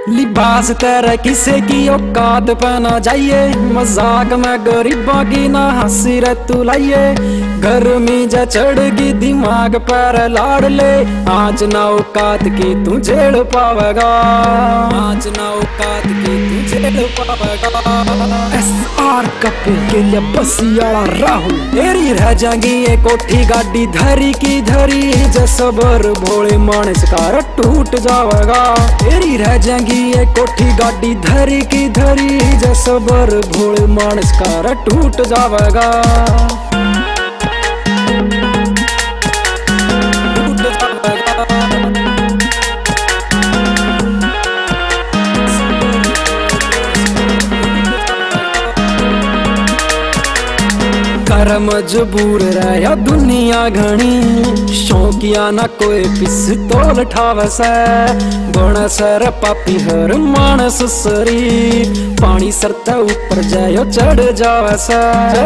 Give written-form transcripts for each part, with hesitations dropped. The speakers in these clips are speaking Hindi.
लिबास तेरे किसे की औकात पहना जाइए, मजाक में गरीबों की ना हंसी रे तू लाइए। गर्मी जा चढ़गी दिमाग पर लाड़ ले, आज ना औकात की तू झेल पावेगा, आज ना औकात की तू झेल पावेगा। SR कपिल के लिए बसियाड़ा राहुल, तेरी रह जाएगी ये कोठी गाड़ी धरी की धरी, जसबर भोले मानस का टूट जावेगा। तेरी रह जाएगी ये कोठी गाड़ी धरी की धरी, जसबर भोले मानस का टूट जावेगा। कर मजबूर रहा दुनिया घनी, शौकिया ना कोई पिस्तौल ठावसे। बण सर पापी हर मानस सरी, पानी सरते ऊपर जायो चढ़ जावसे।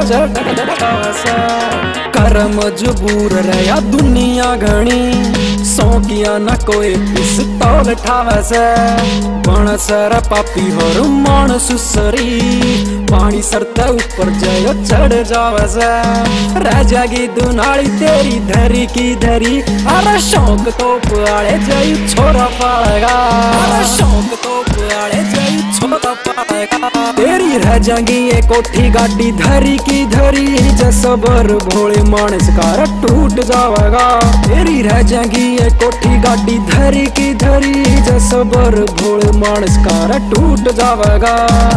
कर मजबूर रहा दुनिया घनी, शौकिया ना कोई पिस्तौल ठावसे। बण सर पापी हर मानस सरी, पानी सरते ऊपर जायो चढ़ जावसे। रह जाएगी दुनाली तेरी धरी की धरी, अरे शौक तो पुआड़े जायू छोरा पाएगा, अरे शौक तो पुआड़े जायू छोरा पाएगा। तेरी रह जाएगी ये कोठी गाड़ी धरी की धरी, जसबर भोले मानस का टूट जावेगा। तेरी रह जाएगी ये कोठी गाड़ी धरी की धरी, जसबर भोले मानस का टूट जावेगा।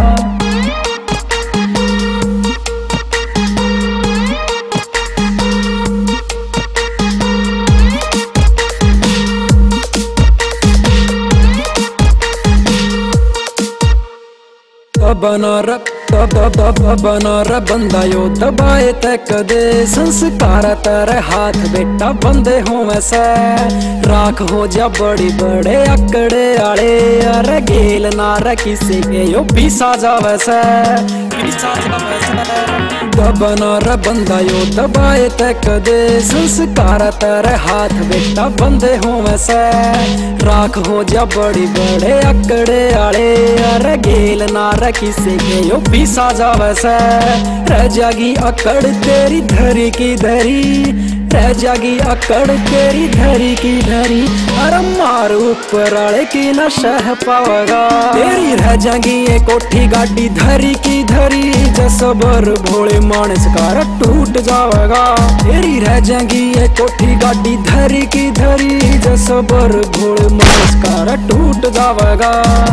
बना र बंदा यो दबाए ते कदे, संस्कार तेरे हाथ बेटा बंदे हो वैसे। राख हो जा बड़ी बड़े अकड़े आले, अरे गेल ना र किसी के यो पीसा जा वैसे, पीसा जा वैसे। बना र बंदा यो दबाए ते कदे, संस्कार तेरे हाथ बेटा बंदे हो वैसे। राख हो जा बड़ी बड़े अकड़े आले, अरे गेल ना र किसी के यो पीसा जा वैसे। रह जागी अकड़ तेरी धरी की धरी, रह जागी अकड़ तेरी धरी की धरी, अरे मार ऊपर आले की न सह पावेगा। तेरी रह जागी ये कोठी गाड़ी धरी की धरी, जसबर भोले मानस का टूट जावेगा। तेरी रह जागी ये कोठी गाड़ी धरी की धरी, जसबर भोले मानस का टूट जावेगा।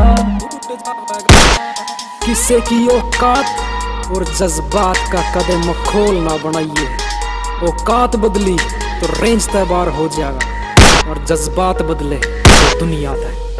किसे की औकात और जज्बात का कदम खोल ना बनाइए, औकात बदली तो रेंज तय बार हो जाएगा, और जज्बात बदले तो दुनिया तय।